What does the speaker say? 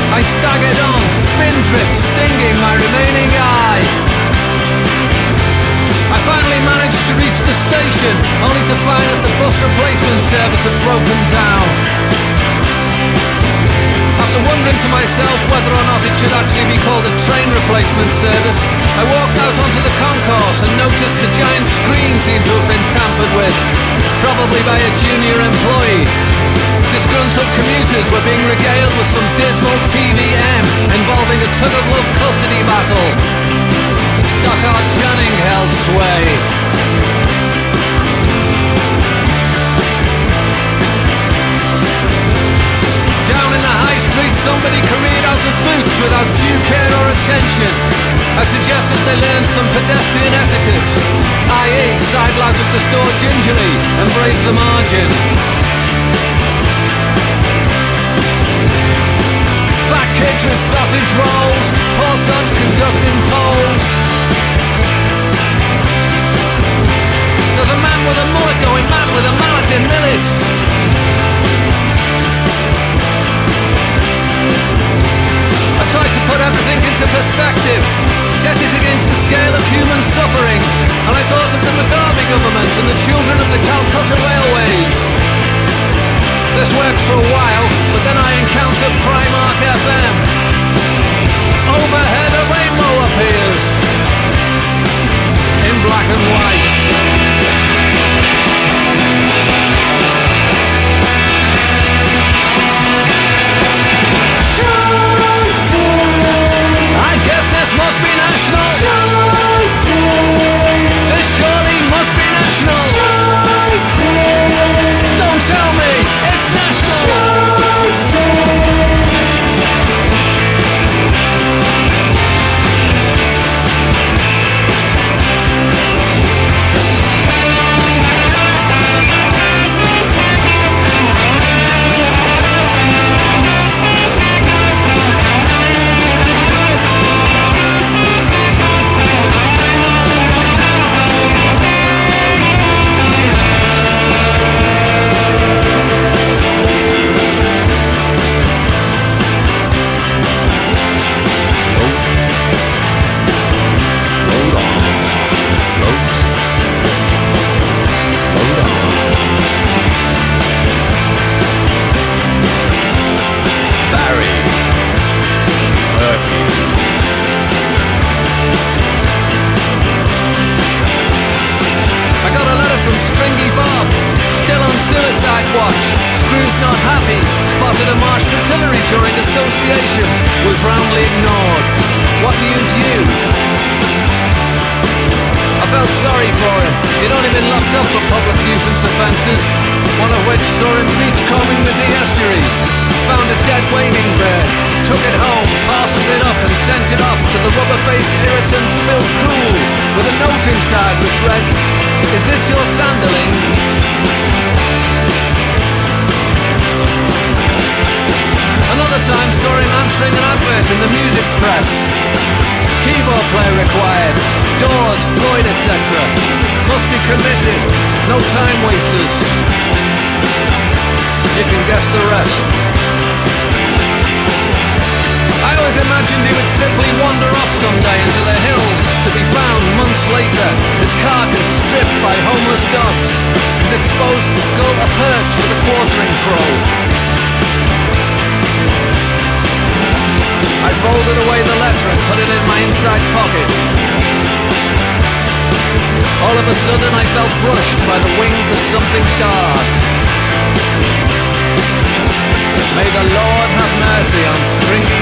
I staggered on, spindrift stinging my remaining eye. I finally managed to reach the station, only to find that the bus replacement service had broken down. After wondering to myself whether or not it should actually be called a train replacement service, I walked out onto the concourse and noticed the giant screen seemed to have been tampered with, probably by a junior employee. Disgruntled commuters were being regaled with some dismal TVM involving a tug-of-love custody battle. Stockard Channing held sway. Down in the high street, somebody careered out of boots without due care or attention. I suggested they learn some pedestrian etiquette, i.e. sidle out of the store gingerly and brace the margin. Fat kids with sausage rolls, poor sons conducting polls. There's a man with a mullet going mad with a mallet in millets. I tried to put everything into perspective, set it against the scale of human suffering, and I thought of the Mugabe government and the children of the Calcutta Railways. This works for a while, but then I encounter Primark FM. Overhead a rainbow appears, in black and white. I guess this must be national. This surely must be national. Don't tell me it's national. Was roundly ignored. What news you? I felt sorry for him. He'd only been locked up for public nuisance offences, one of which saw him beachcombing the estuary. Found a dead wading bird, took it home, parceled it up and sent it off to the rubber-faced irritant Phil Cool, with a note inside which read, "Is this your sandaling?" Another time saw him answering an advert in the music press. Keyboard player required, doors, Floyd, etc. Must be committed, no time wasters. You can guess the rest. I always imagined he would simply wander off someday into the hills, to be found months later, his carcass stripped by homeless dogs, his exposed skull a perch with a quartering crow. I folded away the letter and put it in my inside pocket. All of a sudden I felt brushed by the wings of something dark. May the Lord have mercy on Stringy